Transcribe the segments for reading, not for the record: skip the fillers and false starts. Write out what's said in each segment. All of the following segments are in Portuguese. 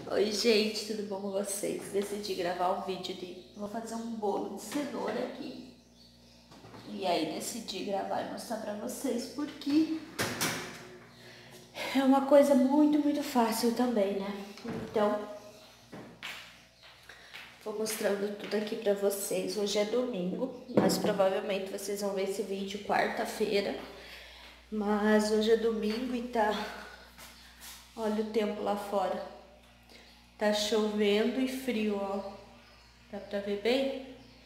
Oi gente, tudo bom com vocês? Decidi gravar um vídeo Vou fazer um bolo de cenoura aqui. E aí decidi gravar e mostrar pra vocês porque é uma coisa muito fácil também, né? Então, vou mostrando tudo aqui pra vocês. Hoje é domingo, mas provavelmente vocês vão ver esse vídeo quarta-feira. Mas hoje é domingo e tá... Olha o tempo lá fora. Tá chovendo e frio, ó. Dá pra ver bem?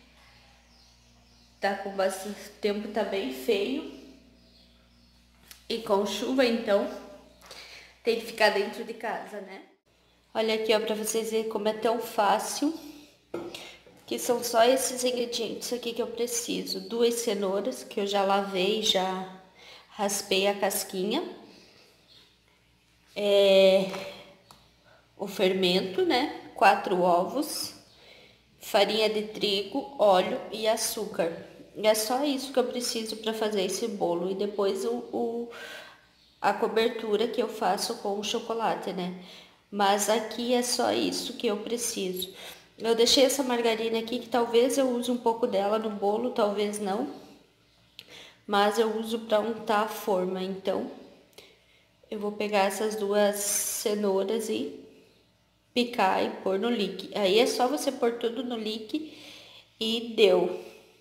Tá com bastante tempo, tá bem feio. E com chuva, então, tem que ficar dentro de casa, né? Olha aqui, ó, pra vocês verem como é tão fácil. Que são só esses ingredientes aqui que eu preciso. 2 cenouras, que eu já lavei, já raspei a casquinha. O fermento, né? 4 ovos. Farinha de trigo, óleo e açúcar. E é só isso que eu preciso para fazer esse bolo. E depois a cobertura que eu faço com o chocolate, né? Mas aqui é só isso que eu preciso. Eu deixei essa margarina aqui, que talvez eu use um pouco dela no bolo, talvez não. Mas eu uso para untar a forma, então eu vou pegar essas 2 cenouras e picar e pôr no lique. Aí é só você pôr tudo no lique e deu.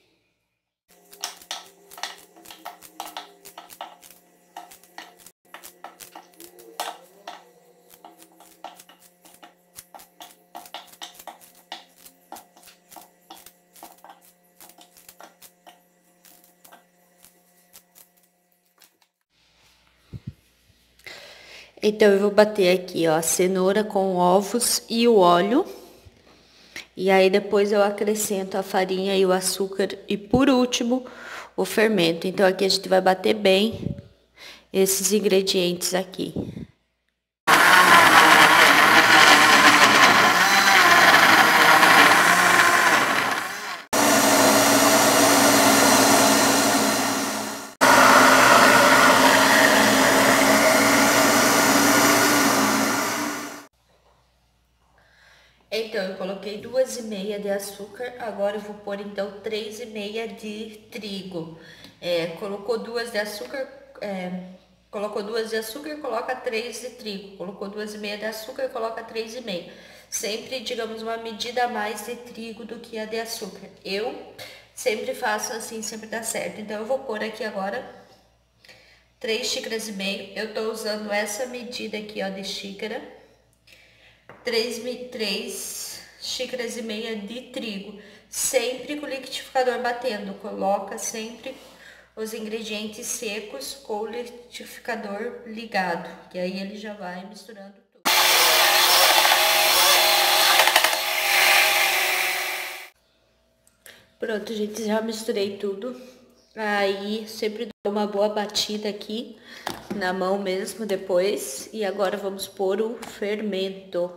Então eu vou bater aqui, ó, a cenoura com ovos e o óleo. E aí depois eu acrescento a farinha e o açúcar e por último o fermento. Então aqui a gente vai bater bem esses ingredientes aqui. Então, eu coloquei 2,5 de açúcar, agora eu vou pôr então 3,5 de trigo. Colocou 2 de açúcar, colocou 2 de açúcar, coloca 3 de trigo. Colocou 2,5 de açúcar, coloca 3,5. Sempre, digamos, uma medida a mais de trigo do que a de açúcar. Eu sempre faço assim, sempre dá certo. Então, eu vou pôr aqui agora 3,5 xícaras. Eu tô usando essa medida aqui, ó, de xícara. 3 xícaras e meia de trigo, sempre com o liquidificador batendo. Coloca sempre os ingredientes secos com o liquidificador ligado, que aí ele já vai misturando tudo. Pronto, gente, já misturei tudo. Aí sempre dou uma boa batida aqui na mão mesmo depois. E agora vamos pôr o fermento.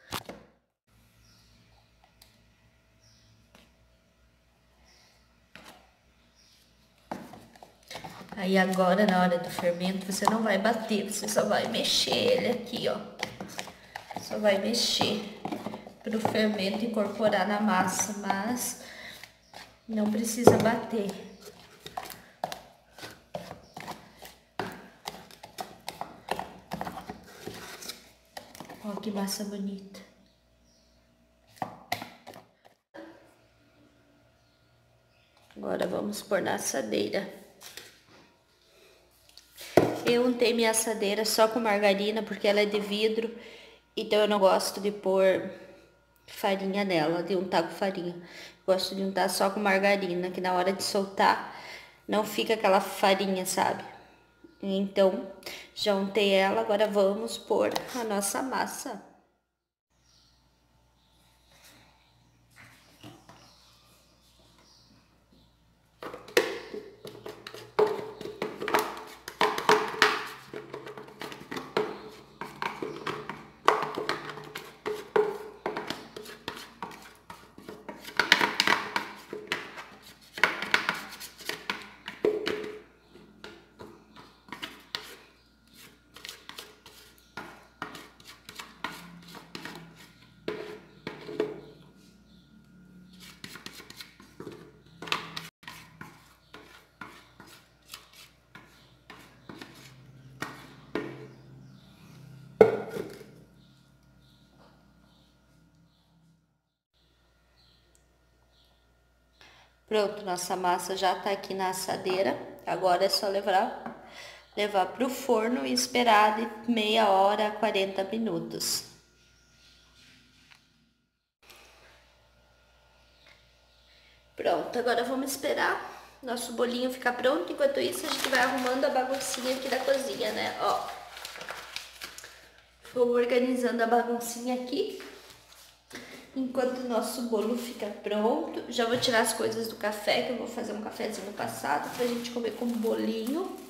Aí agora, na hora do fermento, você não vai bater, você só vai mexer ele aqui, ó. Só vai mexer pro fermento incorporar na massa, mas não precisa bater. Ó, que massa bonita. Agora vamos pôr na assadeira. Eu untei minha assadeira só com margarina, porque ela é de vidro, então eu não gosto de pôr farinha nela, de untar com farinha. Gosto de untar só com margarina, que na hora de soltar não fica aquela farinha, sabe? Então, já untei ela, agora vamos pôr a nossa massa. Pronto, nossa massa já tá aqui na assadeira. Agora é só levar pro forno e esperar de meia hora a 40 minutos. Pronto, agora vamos esperar nosso bolinho ficar pronto. Enquanto isso, a gente vai arrumando a baguncinha aqui da cozinha, né? Ó, vou organizando a baguncinha aqui. Enquanto o nosso bolo fica pronto, já vou tirar as coisas do café, que eu vou fazer um cafezinho passado pra gente comer com bolinho.